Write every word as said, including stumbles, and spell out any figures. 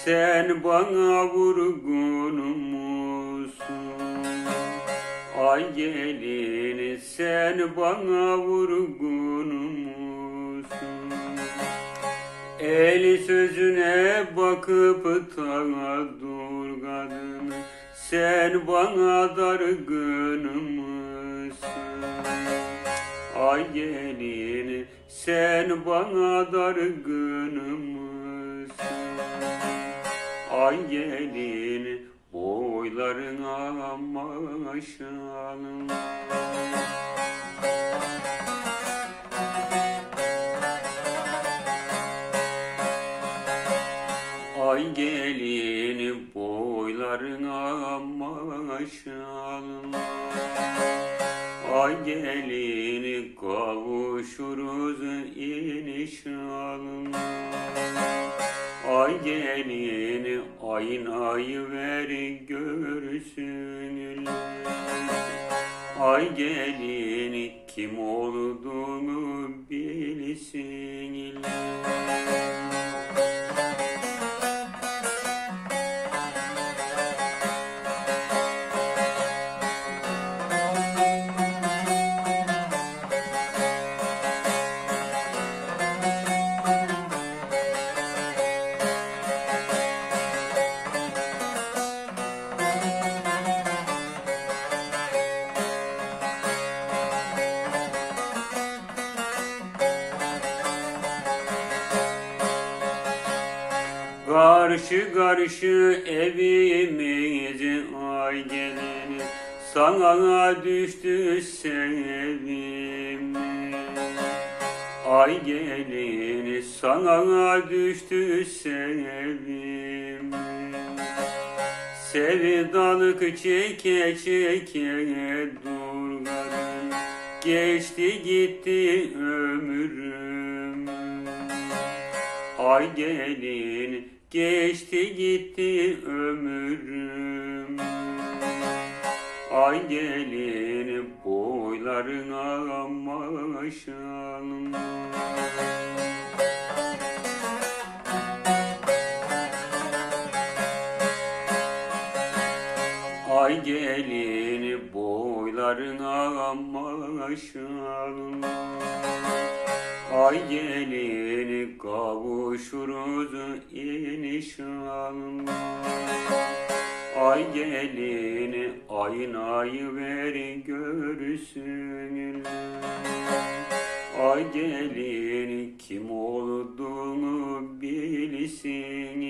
sen bana vurgun musun? Ay gelini sen bana vurgun musun? Eli sözüne bakıp da dur kadın, sen bana dargın mısın? Ay gelini sen bana dargın mısın? Ay gelini boylarına maşalım. Ay gelini boylarına maşalım. Ay gelini kavuşuruz inşallah. Ay gelini aynayı ver görsün. Ay gelini kim olduğunu bilsin. Karşı karşı evimiz ay gelini, sana düştü sevim. Ay gelini sana düştü sevim. Sevdalık çeke çeke dur kadın, geçti gitti ömrüm. Ay gelin geçti gitti ömrüm. Ay gelin boylarına maşalım. Ay gelin boylarına maşalım. Ay gelini kavuşuruz inşallah. Ay gelini aynayı ver görsün. Ay gelini kim olduğunu bilsin.